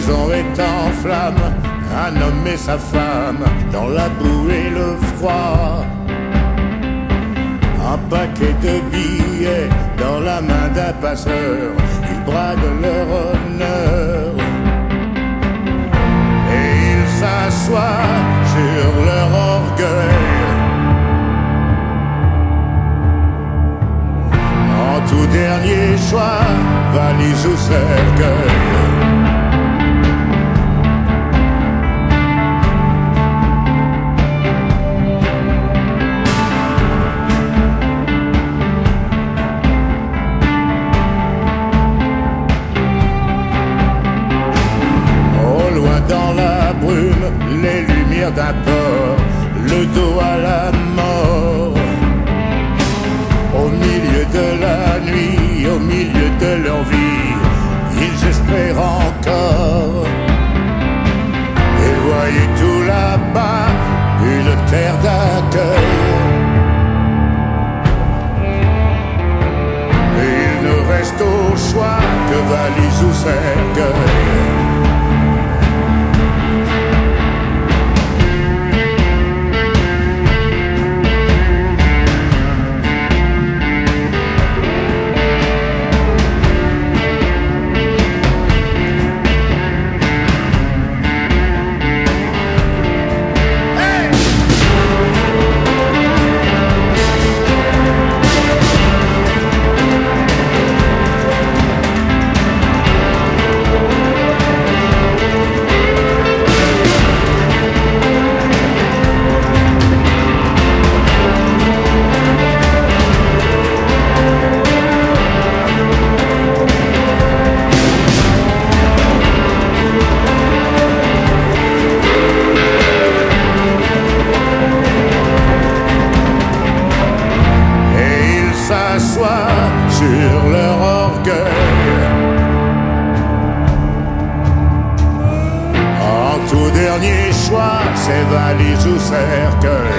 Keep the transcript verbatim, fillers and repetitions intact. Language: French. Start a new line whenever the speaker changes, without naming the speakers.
maison est en flammes, un homme et sa femme dans la boue et le froid. Un paquet de billets dans la main d'un passeur, ils bradent leur honneur. Et ils s'assoient sur leur orgueil. En tout dernier choix, valise ou cercueil. Dans la brume, les lumières d'un port, le dos à la mort. Au milieu de la nuit, au milieu de leur vie, ils espèrent encore. Et voyaient tout là-bas une terre d'accueil. Et il ne reste au choix que valise ou cercueil. Sur leur orgueil. En tout dernier choix, c'est valise ou cercueil.